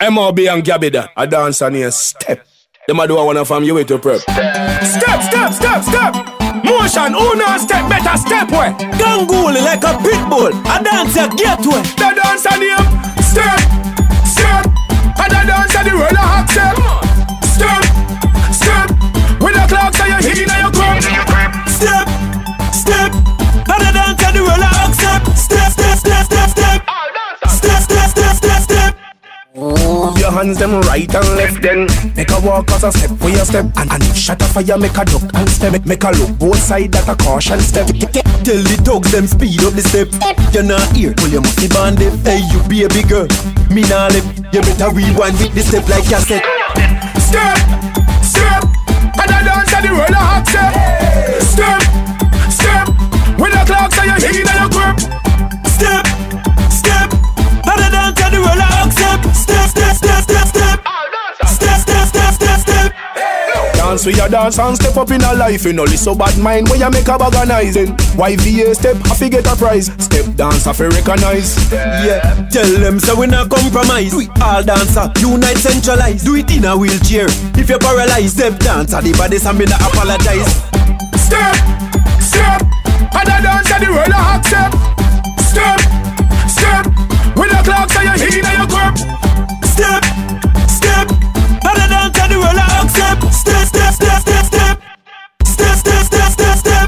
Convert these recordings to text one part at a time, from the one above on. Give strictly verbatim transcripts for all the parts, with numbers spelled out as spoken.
M R B and Gabida, a dance on here, step. Them a do a one from you way to prep. Step, step, step, step. Motion, who no step, better step way. Gangooli like a pit bull, a dance a gateway. The dance on here, step, step. And the dance on the roller hot step. Step, step. With the clock so you hit in your crop. Step, step. And the dance on the roller hot step. Step, step, step, step, step. Step, step, step, step, step. Move your hands them right and left then. Make a walk as a step for your step. And, and shut a fire, make a duck and step. Make, make a look both side that a caution step. Tell the dogs them speed up the step. You're not here, well you must be banded. Hey you baby girl, me nah lip. You better rewind with the step like you said. Step, step. And I dance at the roller hot step. Step, step. With the clock so you hit in your grip. Step, step. And I dance at the roller hot step. Step, step, step, step, step. Step, step, step, step, step. Dance with your dance and step up in a life. You know this so bad mind where you make a organizing. Y V A step, I fi get a prize. Step dance, I fi recognize. Yeah, tell them so we not compromise. We all dancer, unite, centralize. Do it in a wheelchair. If you're paralyzed, step dance at the body, some me not apologize. Step, step. And I dance at the roller hot step. Step, step. With the clock so you hit in your grip. Step, step. And I dance at the roller hot step. Step, step, step, step, step. Step, step, step, step, step.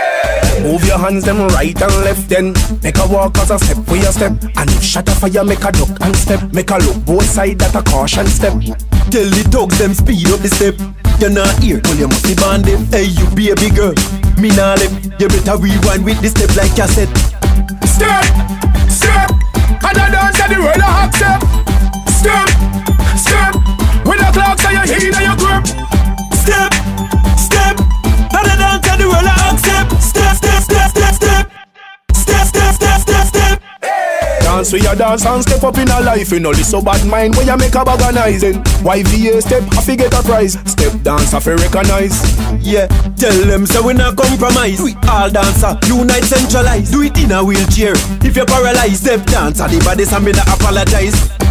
Move your hands them right and left then. Make a walk as a step for your step. And shut a fire, make a duck and step. Make a look both side that a caution step. Tell the dogs them speed up the step. You're not here, well you must be banded. Hey you baby girl, me nah lip. You better rewind with the step like you said. Step, step. And I dance at the roller hot step. Step, step. With the clock so you hit in your grip. Step, step. And I dance at the roller hot step. Step, step, step, step, step. Step, step, step, step, step. Dance with your dance and step up in a life. You know this so bad mind where you make a organizing. Y V A step, I fi get a prize. Step dance, I fi recognize. Yeah, tell them so we not compromise. We all dancer, unite, centralize. Do it in a wheelchair. If you're paralyzed, step dance at the body, some me not apologize.